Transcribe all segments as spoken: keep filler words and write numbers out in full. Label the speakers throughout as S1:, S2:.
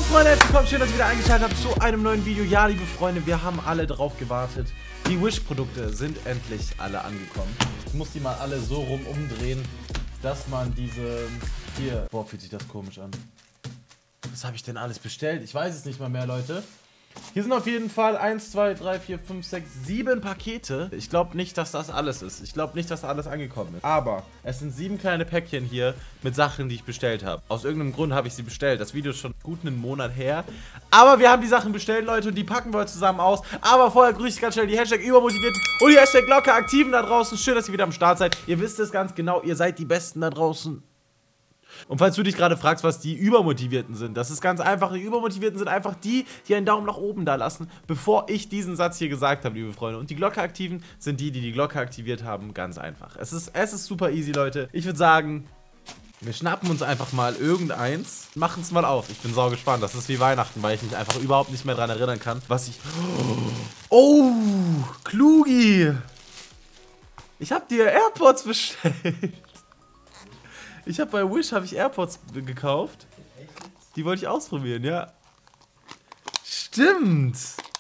S1: Freunde, herzlich willkommen, schön, dass ihr wieder eingeschaltet habt zu einem neuen Video. Ja, liebe Freunde, wir haben alle drauf gewartet. Die Wish-Produkte sind endlich alle angekommen. Ich muss die mal alle so rum umdrehen, dass man diese... Hier... Boah, fühlt sich das komisch an. Was habe ich denn alles bestellt? Ich weiß es nicht mal mehr, Leute. Hier sind auf jeden Fall eins, zwei, drei, vier, fünf, sechs, sieben Pakete. Ich glaube nicht, dass das alles ist. Ich glaube nicht, dass da alles angekommen ist. Aber es sind sieben kleine Päckchen hier mit Sachen, die ich bestellt habe. Aus irgendeinem Grund habe ich sie bestellt. Das Video ist schon gut einen Monat her. Aber wir haben die Sachen bestellt, Leute, und die packen wir heute zusammen aus. Aber vorher grüße ich ganz schnell die Hashtag Übermotivierten und die Hashtag Glocke aktiven da draußen. Schön, dass ihr wieder am Start seid. Ihr wisst es ganz genau, ihr seid die Besten da draußen. Und falls du dich gerade fragst, was die Übermotivierten sind, das ist ganz einfach. Die Übermotivierten sind einfach die, die einen Daumen nach oben da lassen, bevor ich diesen Satz hier gesagt habe, liebe Freunde. Und die Glocke aktiven sind die, die die Glocke aktiviert haben. Ganz einfach. Es ist, es ist super easy, Leute. Ich würde sagen, wir schnappen uns einfach mal irgendeins, machen es mal auf. Ich bin sau gespannt. Das ist wie Weihnachten, weil ich mich einfach überhaupt nicht mehr daran erinnern kann, was ich... Oh, Klugi. Ich habe dir AirPods bestellt. Ich habe bei Wish habe ich AirPods gekauft. Die wollte ich ausprobieren, ja. Stimmt.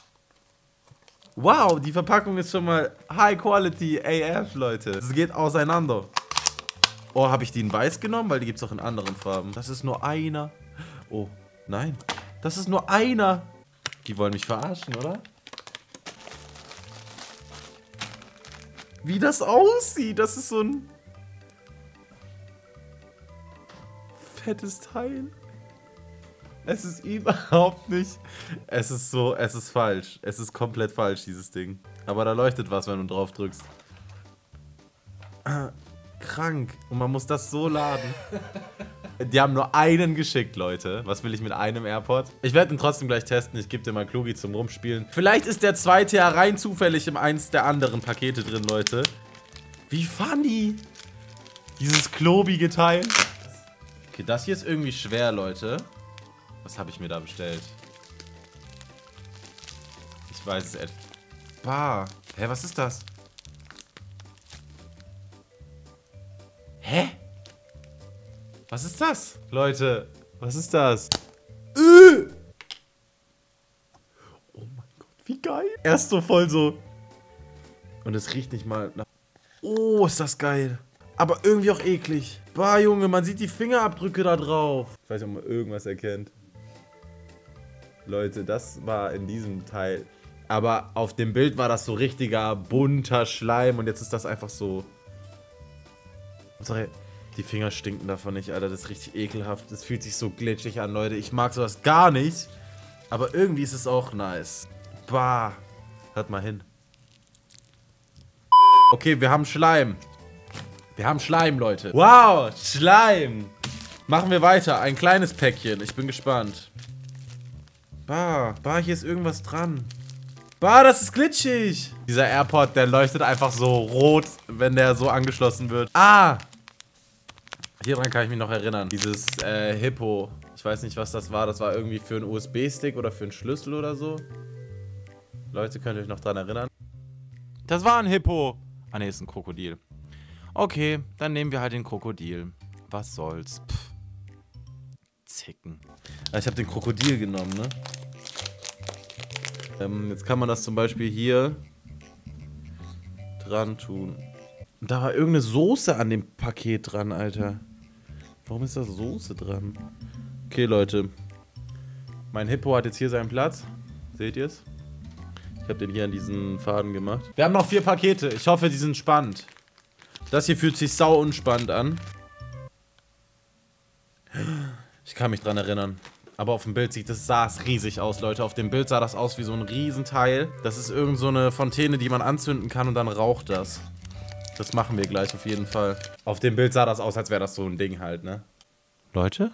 S1: Wow, die Verpackung ist schon mal High Quality A F, Leute. Es geht auseinander. Oh, habe ich die in weiß genommen? Weil die gibt es auch in anderen Farben. Das ist nur einer. Oh, nein. Das ist nur einer. Die wollen mich verarschen, oder? Wie das aussieht, das ist so ein... fettes Teil. Es ist überhaupt nicht. Es ist so, es ist falsch. Es ist komplett falsch, dieses Ding. Aber da leuchtet was, wenn du drauf drückst. Ah, krank. Und man muss das so laden. Die haben nur einen geschickt, Leute. Was will ich mit einem AirPod? Ich werde ihn trotzdem gleich testen. Ich gebe dir mal Klugi zum Rumspielen. Vielleicht ist der zweite ja rein zufällig in eins der anderen Pakete drin, Leute. Wie funny. Dieses klobige Teil. Okay, das hier ist irgendwie schwer, Leute. Was habe ich mir da bestellt? Ich weiß es echt. Bah. Hä, was ist das? Hä? Was ist das? Leute, was ist das? Äh! Oh mein Gott, wie geil. Erst so voll so. Und es riecht nicht mal nach... Oh, ist das geil. Aber irgendwie auch eklig. Bah, Junge, man sieht die Fingerabdrücke da drauf. Ich weiß nicht, ob man irgendwas erkennt. Leute, das war in diesem Teil. Aber auf dem Bild war das so richtiger, bunter Schleim. Und jetzt ist das einfach so... Sorry, die Finger stinken davon nicht, Alter. Das ist richtig ekelhaft. Das fühlt sich so glitschig an, Leute. Ich mag sowas gar nicht. Aber irgendwie ist es auch nice. Bah. Hört mal hin. Okay, wir haben Schleim. Wir haben Schleim, Leute. Wow, Schleim. Machen wir weiter. Ein kleines Päckchen. Ich bin gespannt. Bah, bah, hier ist irgendwas dran. Bah, das ist glitschig. Dieser AirPod, der leuchtet einfach so rot, wenn der so angeschlossen wird. Ah. Hier dran kann ich mich noch erinnern. Dieses äh, Hippo. Ich weiß nicht, was das war. Das war irgendwie für einen U S B-Stick oder für einen Schlüssel oder so. Leute, könnt ihr euch noch dran erinnern? Das war ein Hippo. Ah, ne, ist ein Krokodil. Okay, dann nehmen wir halt den Krokodil. Was soll's? Pff. Zicken. Ja, ich habe den Krokodil genommen, ne? Ähm, jetzt kann man das zum Beispiel hier dran tun. Und da war irgendeine Soße an dem Paket dran, Alter. Warum ist da Soße dran? Okay, Leute. Mein Hippo hat jetzt hier seinen Platz. Seht ihr es? Ich habe den hier an diesen Faden gemacht. Wir haben noch vier Pakete. Ich hoffe, die sind spannend. Das hier fühlt sich sau unspannend an. Ich kann mich dran erinnern. Aber auf dem Bild sieht das, sah es riesig aus, Leute. Auf dem Bild sah das aus wie so ein Riesenteil. Das ist irgend so eine Fontäne, die man anzünden kann und dann raucht das. Das machen wir gleich auf jeden Fall. Auf dem Bild sah das aus, als wäre das so ein Ding halt, ne? Leute?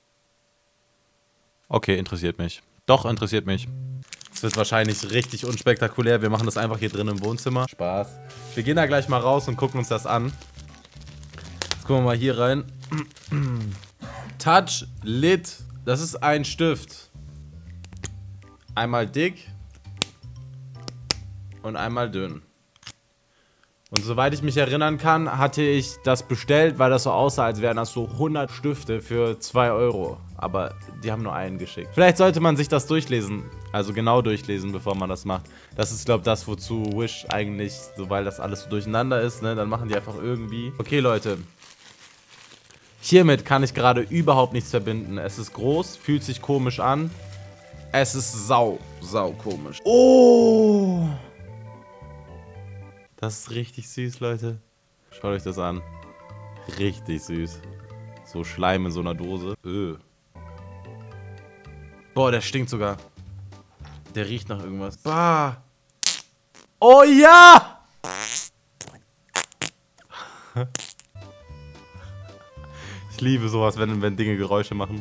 S1: Okay, interessiert mich. Doch, interessiert mich. Es wird wahrscheinlich richtig unspektakulär. Wir machen das einfach hier drin im Wohnzimmer. Spaß. Wir gehen da gleich mal raus und gucken uns das an. Jetzt gucken wir mal hier rein. Touch Lit. Das ist ein Stift. Einmal dick und einmal dünn. Und soweit ich mich erinnern kann, hatte ich das bestellt, weil das so aussah, als wären das so hundert Stifte für zwei Euro. Aber die haben nur einen geschickt. Vielleicht sollte man sich das durchlesen, also genau durchlesen, bevor man das macht. Das ist, glaube ich, das, wozu Wish eigentlich, so weil das alles so durcheinander ist, ne, dann machen die einfach irgendwie. Okay, Leute. Hiermit kann ich gerade überhaupt nichts verbinden. Es ist groß, fühlt sich komisch an. Es ist sau, sau komisch. Oh! Das ist richtig süß, Leute. Schaut euch das an. Richtig süß. So Schleim in so einer Dose. Öh. Boah, der stinkt sogar. Der riecht nach irgendwas. Bah. Oh ja! Ich liebe sowas, wenn, wenn Dinge Geräusche machen.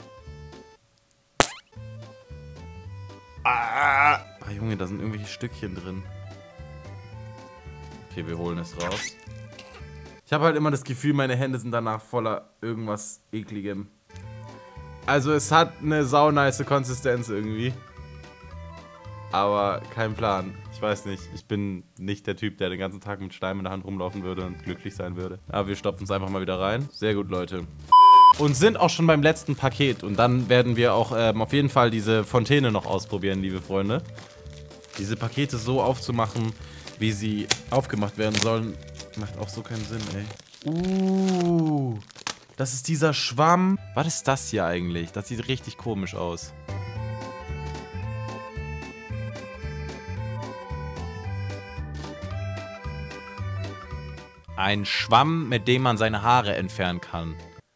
S1: Ah, ah, Junge, da sind irgendwelche Stückchen drin. Okay, wir holen es raus. Ich habe halt immer das Gefühl, meine Hände sind danach voller irgendwas Ekligem. Also es hat eine saunice Konsistenz irgendwie. Aber kein Plan. Ich weiß nicht. Ich bin nicht der Typ, der den ganzen Tag mit Stein in der Hand rumlaufen würde und glücklich sein würde. Aber wir stopfen es einfach mal wieder rein. Sehr gut, Leute. Und sind auch schon beim letzten Paket. Und dann werden wir auch ähm, auf jeden Fall diese Fontäne noch ausprobieren, liebe Freunde. Diese Pakete so aufzumachen, wie sie aufgemacht werden sollen, macht auch so keinen Sinn, ey. Uh, das ist dieser Schwamm. Was ist das hier eigentlich? Das sieht richtig komisch aus. Ein Schwamm, mit dem man seine Haare entfernen kann.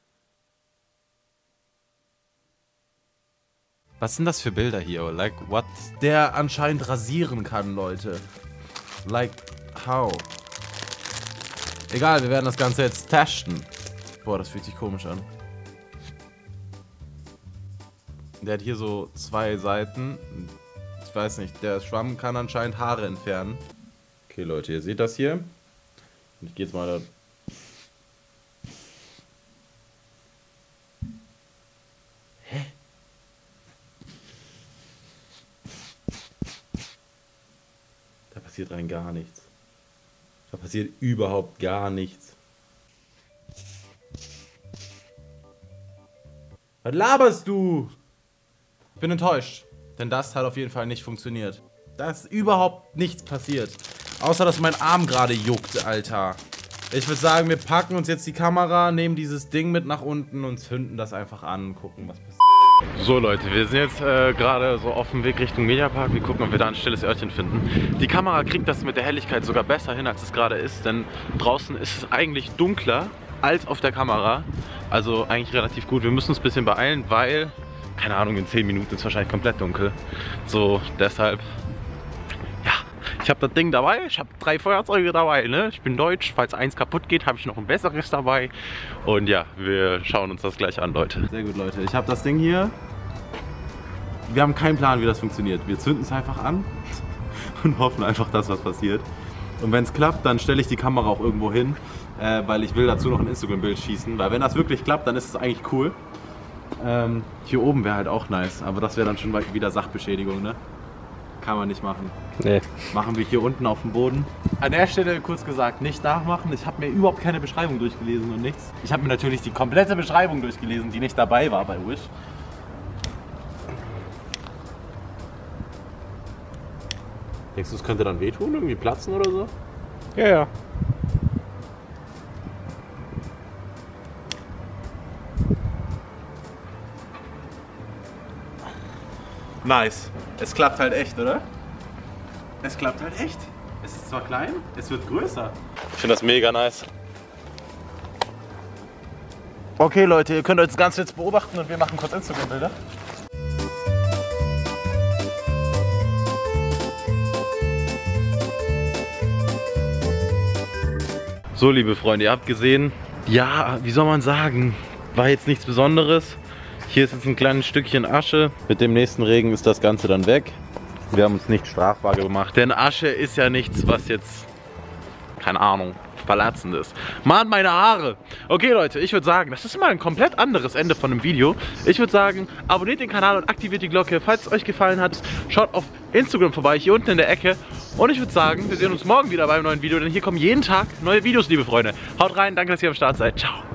S1: Was sind das für Bilder hier? Like, what? Der anscheinend rasieren kann, Leute. Like, how? Egal, wir werden das Ganze jetzt testen. Boah, das fühlt sich komisch an. Der hat hier so zwei Seiten. Ich weiß nicht, der Schwamm kann anscheinend Haare entfernen. Okay, Leute, ihr seht das hier. Und ich gehe jetzt mal da... Hä? Da passiert rein gar nichts. Da passiert überhaupt gar nichts. Was laberst du? Ich bin enttäuscht. Denn das hat auf jeden Fall nicht funktioniert. Da ist überhaupt nichts passiert. Außer, dass mein Arm gerade juckt, Alter. Ich würde sagen, wir packen uns jetzt die Kamera, nehmen dieses Ding mit nach unten und zünden das einfach an und gucken, was passiert. So Leute, wir sind jetzt äh, gerade so auf dem Weg Richtung Mediapark. Wir gucken, ob wir da ein stilles Örtchen finden. Die Kamera kriegt das mit der Helligkeit sogar besser hin, als es gerade ist. Denn draußen ist es eigentlich dunkler als auf der Kamera. Also eigentlich relativ gut. Wir müssen uns ein bisschen beeilen, weil, keine Ahnung, in zehn Minuten ist es wahrscheinlich komplett dunkel. So, deshalb, ja, ich habe das Ding dabei. Ich habe drei Feuerzeuge dabei, ne? Ich bin deutsch. Falls eins kaputt geht, habe ich noch ein besseres dabei. Und ja, wir schauen uns das gleich an, Leute. Sehr gut, Leute. Ich habe das Ding hier. Wir haben keinen Plan, wie das funktioniert. Wir zünden es einfach an und hoffen einfach, dass was passiert. Und wenn es klappt, dann stelle ich die Kamera auch irgendwo hin, äh, weil ich will dazu noch ein Instagram-Bild schießen. Weil wenn das wirklich klappt, dann ist es eigentlich cool. Ähm, hier oben wäre halt auch nice, aber das wäre dann schon wieder Sachbeschädigung, ne? Kann man nicht machen. Nee. Machen wir hier unten auf dem Boden. An der Stelle kurz gesagt, nicht nachmachen. Ich habe mir überhaupt keine Beschreibung durchgelesen und nichts. Ich habe mir natürlich die komplette Beschreibung durchgelesen, die nicht dabei war bei Wish. Denkst du, es könnte dann wehtun? Irgendwie platzen oder so?
S2: Ja, ja.
S1: Nice. Es klappt halt echt, oder? Es klappt halt echt. Es ist zwar klein, es wird größer. Ich finde das mega nice. Okay, Leute, ihr könnt euch das Ganze jetzt beobachten und wir machen kurz Instagram-Bilder. So, liebe Freunde, ihr habt gesehen, ja, wie soll man sagen, war jetzt nichts Besonderes. Hier ist jetzt ein kleines Stückchen Asche. Mit dem nächsten Regen ist das Ganze dann weg. Wir haben uns nicht strafbar gemacht, denn Asche ist ja nichts, was jetzt, keine Ahnung, verletzend ist. Mann, meine Haare! Okay, Leute, ich würde sagen, das ist mal ein komplett anderes Ende von einem Video. Ich würde sagen, abonniert den Kanal und aktiviert die Glocke. Falls es euch gefallen hat, schaut auf Instagram vorbei, hier unten in der Ecke. Und ich würde sagen, wir sehen uns morgen wieder beim neuen Video, denn hier kommen jeden Tag neue Videos, liebe Freunde. Haut rein, danke, dass ihr am Start seid. Ciao.